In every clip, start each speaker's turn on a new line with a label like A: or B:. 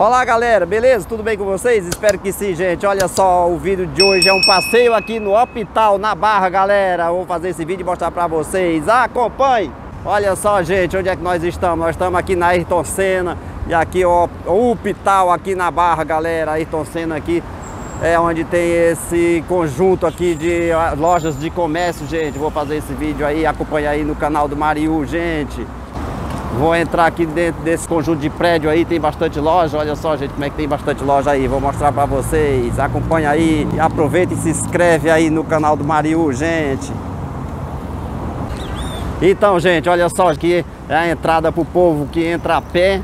A: Olá galera, beleza? Tudo bem com vocês? Espero que sim, gente. Olha só, o vídeo de hoje é um passeio aqui no Hospital, na Barra, galera. Vou fazer esse vídeo e mostrar pra vocês. Acompanhe! Olha só, gente, onde é que nós estamos? Nós estamos aqui na Ayrton Senna. E aqui o Hospital aqui na Barra, galera. Ayrton Senna aqui é onde tem esse conjunto aqui de lojas de comércio, gente. Vou fazer esse vídeo aí, acompanha aí no canal do Mariú, gente. Vou entrar aqui dentro desse conjunto de prédio aí, tem bastante loja. Olha só, gente, como é que tem bastante loja aí. Vou mostrar pra vocês. Acompanha aí, aproveita e se inscreve aí no canal do Mariú, gente. Então, gente, olha só, aqui é a entrada pro povo que entra a pé.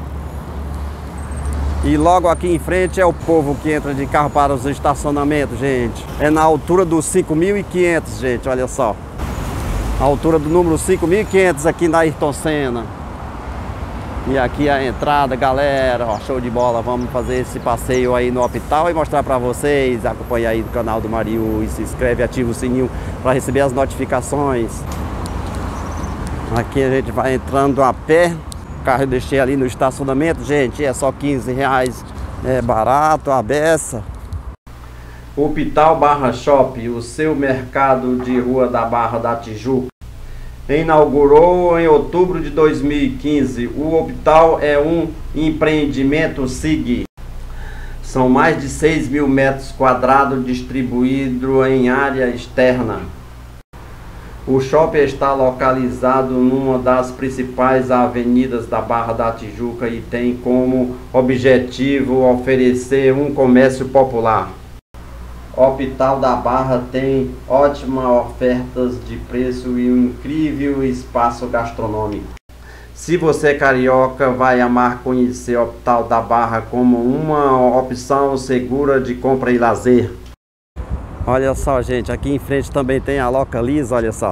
A: E logo aqui em frente é o povo que entra de carro para os estacionamentos, gente. É na altura dos 5.500, gente, olha só. A altura do número 5.500 aqui na Ayrton Senna. E aqui a entrada, galera, ó, show de bola. Vamos fazer esse passeio aí no hospital e mostrar pra vocês. Acompanha aí no canal do Mariú e se inscreve, ativa o sininho para receber as notificações. Aqui a gente vai entrando a pé. O carro eu deixei ali no estacionamento, gente, é só R$15, é barato, a beça. Hospital Barra Shopping, o seu mercado de rua da Barra da Tijuca. Inaugurou em outubro de 2015. O hospital é um empreendimento SIG. São mais de 6.000 metros quadrados distribuídos em área externa. O shopping está localizado numa das principais avenidas da Barra da Tijuca e tem como objetivo oferecer um comércio popular. O Hospital da Barra tem ótimas ofertas de preço e um incrível espaço gastronômico. Se você é carioca, vai amar conhecer o Hospital da Barra como uma opção segura de compra e lazer. Olha só, gente, aqui em frente também tem a Localiza, olha só.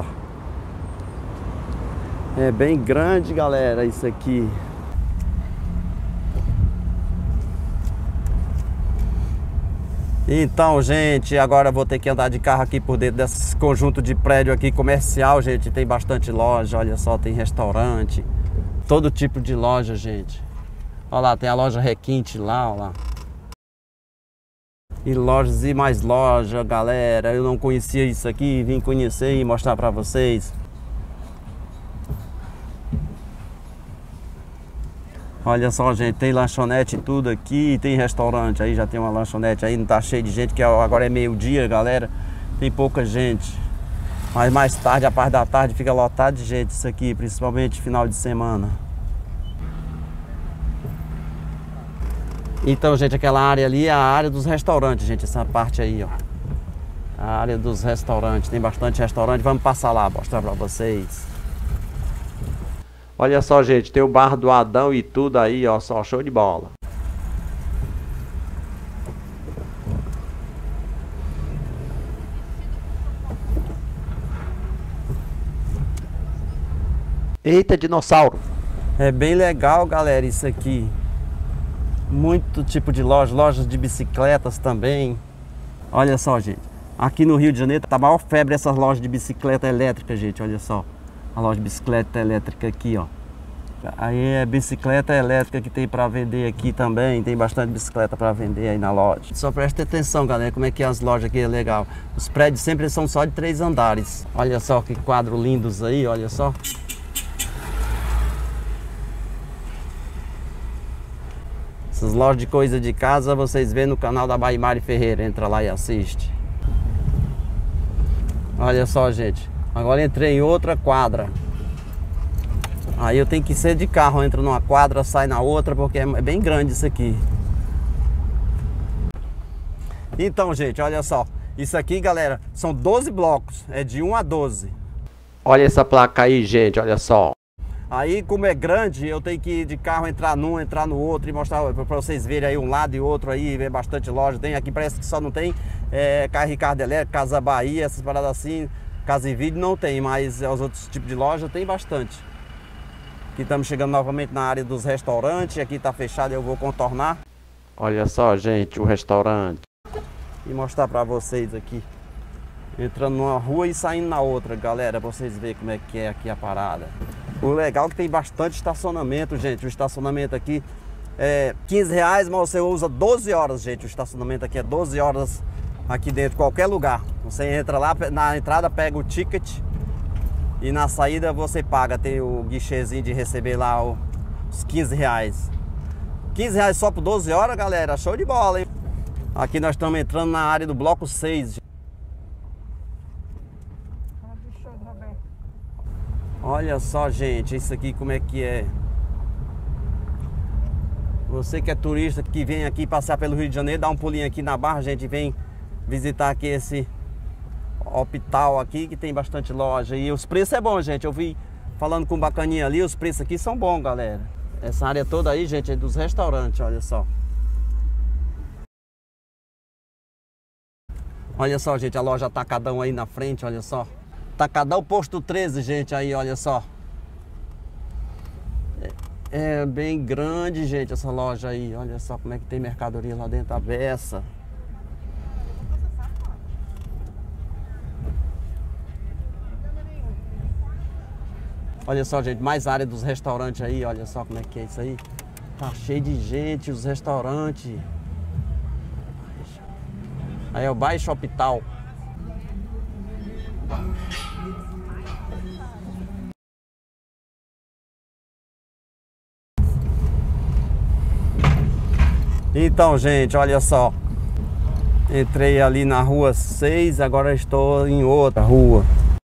A: É bem grande, galera, isso aqui. Então, gente, agora vou ter que andar de carro aqui por dentro desse conjunto de prédio aqui comercial, gente. Tem bastante loja, olha só, tem restaurante, todo tipo de loja, gente. Olha lá, tem a loja Requinte lá, olha lá. E lojas e mais loja, galera. Eu não conhecia isso aqui, vim conhecer e mostrar pra vocês. Olha só, gente, tem lanchonete e tudo aqui, tem restaurante, aí já tem uma lanchonete aí, não tá cheio de gente, que agora é meio-dia, galera, tem pouca gente. Mas mais tarde, a parte da tarde, fica lotado de gente isso aqui, principalmente final de semana. Então, gente, aquela área ali é a área dos restaurantes, gente, essa parte aí, ó. A área dos restaurantes, tem bastante restaurante, vamos passar lá, mostrar pra vocês. Olha só, gente, tem o bar do Adão e tudo aí, ó, só show de bola. Eita, dinossauro! É bem legal, galera, isso aqui. Muito tipo de loja, lojas de bicicletas também. Olha só, gente, aqui no Rio de Janeiro tá a maior febre essas lojas de bicicleta elétrica, gente, olha só. A loja de bicicleta elétrica aqui, ó. Aí é bicicleta elétrica que tem para vender aqui também. Tem bastante bicicleta para vender aí na loja. Só presta atenção, galera, como é que as lojas aqui é legal. Os prédios sempre são só de 3 andares. Olha só que quadros lindos aí, olha só. Essas lojas de coisa de casa vocês vê no canal da Baimari Ferreira. Entra lá e assiste. Olha só, gente. Agora entrei em outra quadra. Aí eu tenho que ser de carro, entra numa quadra, sai na outra, porque é bem grande isso aqui. Então, gente, olha só. Isso aqui, galera, são 12 blocos, é de 1 a 12. Olha essa placa aí, gente, olha só. Aí, como é grande, eu tenho que ir de carro, entrar num, entrar no outro e mostrar pra vocês verem aí um lado e outro aí, ver bastante loja. Tem aqui, parece que só não tem Carro Ricardo Elétrico, Casa Bahia, essas paradas assim. Casa e Vídeo não tem, mas os outros tipos de loja tem bastante. Aqui estamos chegando novamente na área dos restaurantes. Aqui está fechado, eu vou contornar. Olha só, gente, o restaurante. E mostrar para vocês aqui. Entrando numa rua e saindo na outra, galera, para vocês verem como é que é aqui a parada. O legal é que tem bastante estacionamento, gente. O estacionamento aqui R$15, mas você usa 12 horas, gente. O estacionamento aqui é 12 horas aqui dentro, qualquer lugar. Você entra lá, na entrada pega o ticket e na saída você paga. Tem o guichêzinho de receber lá os R$15. R$15 só por 12 horas, galera. Show de bola, hein? Aqui nós estamos entrando na área do bloco 6. Olha só, gente, isso aqui como é que é. Você que é turista, que vem aqui passear pelo Rio de Janeiro, dá um pulinho aqui na Barra, gente, vem visitar aqui esse hospital aqui, que tem bastante loja. E os preços é bom, gente. Eu vi falando com o bacaninha ali, os preços aqui são bons, galera. Essa área toda aí, gente, é dos restaurantes, olha só. Olha só, gente, a loja Atacadão aí na frente, olha só. Atacadão Posto 13, gente, aí, olha só. É bem grande, gente, essa loja aí. Olha só como é que tem mercadoria lá dentro, a beça. Olha só, gente, mais área dos restaurantes aí. Olha só como é que é isso aí. Tá cheio de gente, os restaurantes. Aí é o Baixo Hospital. Então, gente, olha só. Entrei ali na rua 6, agora estou em outra rua.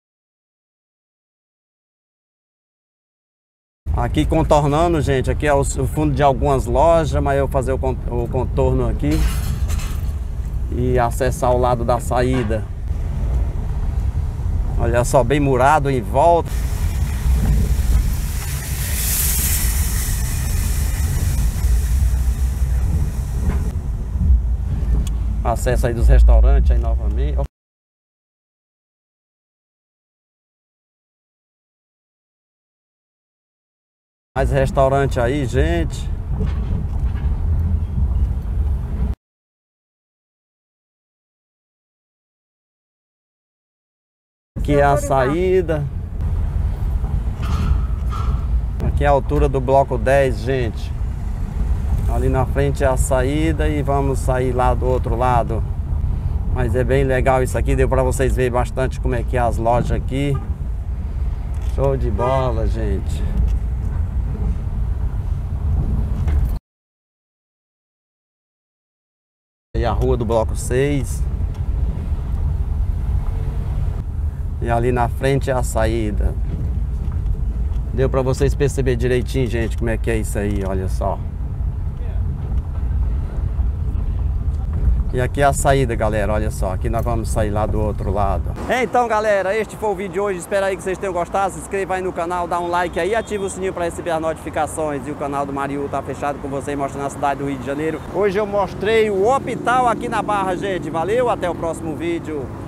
A: Aqui contornando, gente, aqui é o fundo de algumas lojas, mas eu vou fazer o contorno aqui e acessar o lado da saída. Olha só, bem murado em volta. Acesso aí dos restaurantes aí novamente. Mais restaurante aí, gente. Aqui é a saída. Aqui é a altura do bloco 10, gente. Ali na frente é a saída e vamos sair lá do outro lado. Mas é bem legal isso aqui, deu para vocês verem bastante como é que é as lojas aqui. Show de bola, gente. E a rua do bloco 6. E ali na frente é a saída. Deu para vocês perceber direitinho, gente, como é que é isso aí, olha só. E aqui é a saída, galera, olha só. Aqui nós vamos sair lá do outro lado. Então, galera, este foi o vídeo de hoje. Espero aí que vocês tenham gostado. Se inscreva aí no canal, dá um like aí, ativa o sininho para receber as notificações. E o canal do Mariú tá fechado com você, mostrando a cidade do Rio de Janeiro. Hoje eu mostrei o hospital aqui na Barra, gente. Valeu, até o próximo vídeo.